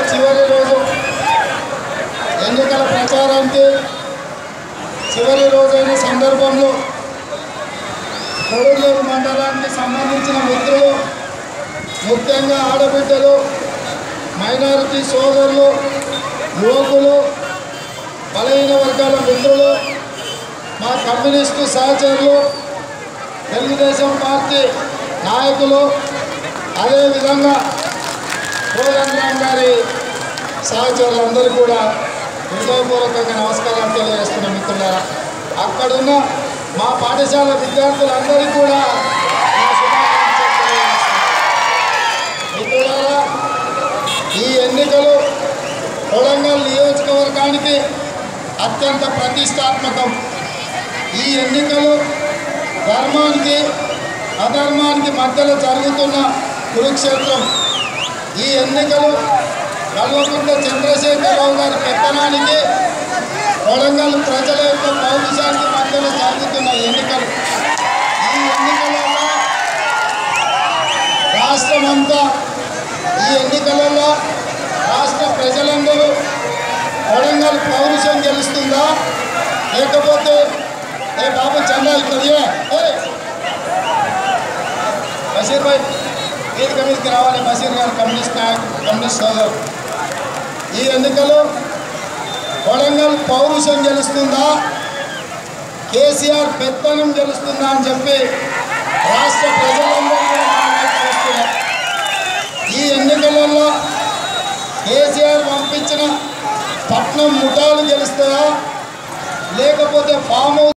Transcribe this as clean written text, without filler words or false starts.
చివరి రోజు ఎన్నికల ప్రచారానికి చివరి రోజైన సందర్భంలో కొడూరు మండలానికి సంబంధించిన మిత్రులు, ముఖ్యంగా ఆడబిడ్డలు, మైనారిటీ సోదరులు, యువకులు, బలహీన వర్గాల మిత్రులు, మా కమ్యూనిస్టు సహచరులు, తెలుగుదేశం పార్టీ నాయకులు, అదేవిధంగా కోదండరామ్ గారి సహచరులందరూ కూడా హృదయపూర్వకంగా నమస్కారాలు తెలియజేస్తున్న మిత్రులారా, అక్కడున్న మా పాఠశాల విద్యార్థులందరికీ కూడా మిత్రులారా, ఈ ఎన్నికలు కొడంగల్ నియోజకవర్గానికి అత్యంత ప్రతిష్టాత్మకం. ఈ ఎన్నికలు ధర్మానికి అధర్మానికి మధ్యలో జరుగుతున్న కురుక్షేత్రం. ఈ ఎన్నికలు కల్వకుంట్ల చంద్రశేఖరరావు గారి పెత్తనానికి, కొడంగల్ ప్రజల యొక్క పౌరుషానికి మధ్యలో జరుగుతున్న ఎన్నికలు. ఈ ఎన్నికలలో రాష్ట్రమంతా, ఈ ఎన్నికలలో రాష్ట్ర ప్రజలందరూ కొడంగల్ పౌరుషం గెలుస్తుందా, లేకపోతే ఏ బాబు చంద్ర ఇట్లదే బషీర్ భాయ్ వేదిక మీదకి రావాలి. బషీర్ గారు కమ్యూనిస్ట్ నాయకుడు, కమ్యూనిస్ట్ సోదరు. ఈ ఎన్నికలు కొడంగల్ పౌరుషం గెలుస్తుందా, కేసీఆర్ పెత్తనం గెలుస్తుందా అని చెప్పి రాష్ట్ర ప్రజలందరూ చూస్తున్నారు. ఈ ఎన్నికలలో కేసీఆర్ పంపించిన పట్నం ముఠాలు గెలుస్తాయా, లేకపోతే ఫామ్